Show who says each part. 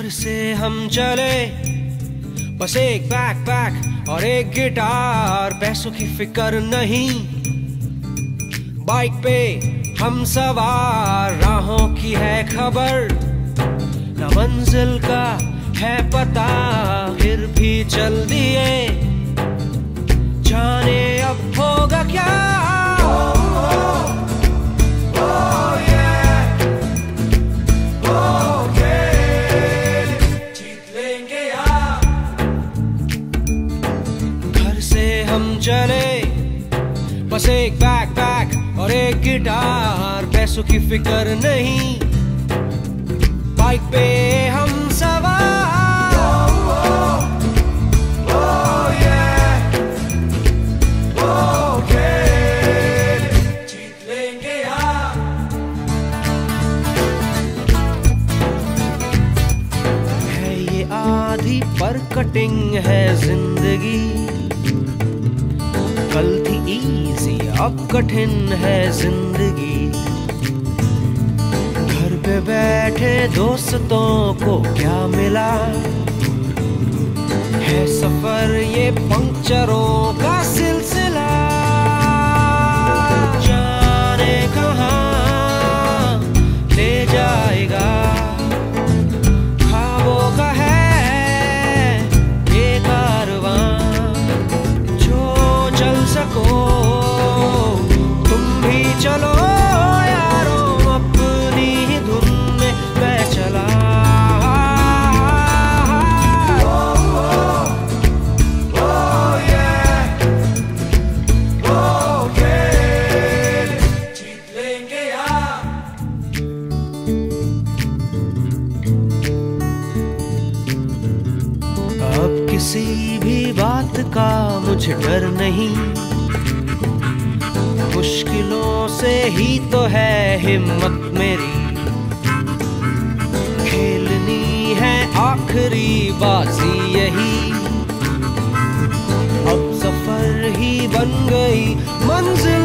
Speaker 1: से हम चले, बस एक बैकपैक और एक गिटार, पैसों की फिक्र नहीं। बाइक पे हम सवार, राहों की है खबर, न मंजिल का है पता, फिर भी चल दिए, जाने अब होगा क्या। हम चले, बस एक बैकपैक और एक गिटार, पैसों की फिक्र नहीं। बाइक पे हम सवार, जीत लेंगे यार। है ये आधी पर कटिंग है जिंदगी, कल थी इजी अब कठिन है जिंदगी। घर पे बैठे दोस्तों को क्या मिला, है सफर ये पंक्चरों का सिलसिला। जाने कहाँ ले जाएगा, ख्वाबों का है ये कारवां, चल सको तुम भी चलो यारों, अपनी ही धुन में मैं चला। जीत लेंगे यार। अब किसी भी बात का मुझे डर नहीं, मुश्किलों से ही तो है हिम्मत मेरी। खेलनी है आखिरी बाजी यही, अब सफर ही बन गई मंजिल